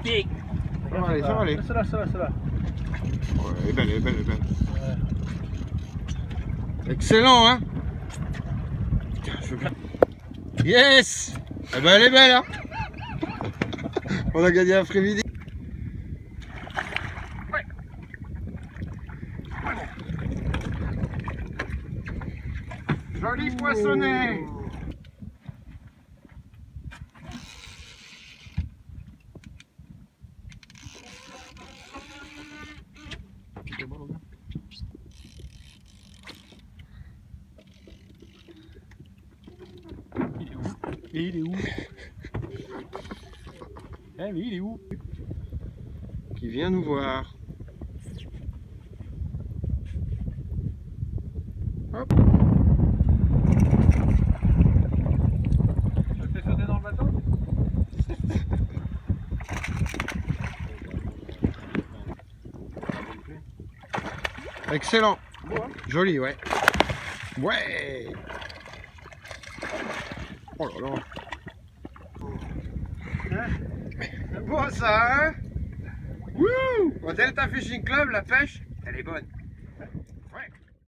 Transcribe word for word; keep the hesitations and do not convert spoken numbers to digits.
magnifique. Ça va aller, ça va aller. Celle-là, celle-là, celle-là. Ouais, elle est belle, elle est belle, elle est belle. Ouais. Excellent, hein. Putain, je veux bien. Yes. Eh ben, elle est belle, hein. On a gagné l'après-midi. Ouais. Joli poissonnet. Et il est où? Eh mais il est où? Qui vient nous voir. Hop. Ça te fait sauter dans le bateau? Excellent. Bon, hein? Joli, ouais. Ouais. Oh là là. Hein? C'est beau ça, hein? Wouh! Au Delta Fishing Club, la pêche, elle est bonne.